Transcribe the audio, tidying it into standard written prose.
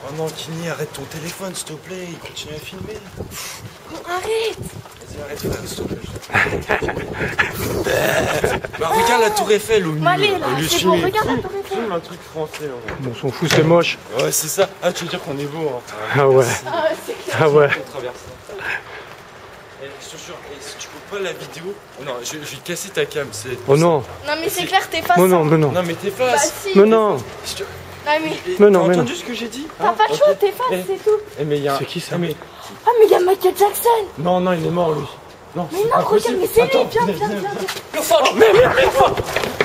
Oh non, Kini, arrête ton téléphone, s'il te plaît, il continue à filmer. Arrête. Vas-y, arrête, frère, s'il te plaît. Bah, regarde la tour Eiffel au milieu. Allez, là, c'est bon, regarde la tour Eiffel. Filme un truc français. Ouais. Bon, on s'en fout, c'est moche. Ouais, c'est ça. Ah, tu veux dire qu'on est beau, hein. Ah ouais. Ah, c'est clair. Ah ouais. On traverse ça. Eh, je te jure, si tu coupes pas la vidéo... Non, je vais casser ta cam. Oh non. Non, mais c'est clair, t'effaces. Oh non, mais non. Non, mais t'effaces. Bah si. Mais non. Non, mais... Mais non, T'as entendu ce que j'ai dit? T'as pas le choix, t'effaces, c'est tout. Eh, mais il y a... C'est qui ça? Ah, mais il y a Michael Jackson. Non, non, il est mort, lui. Non, Mais non, regarde, mais c'est lui. Viens. Mais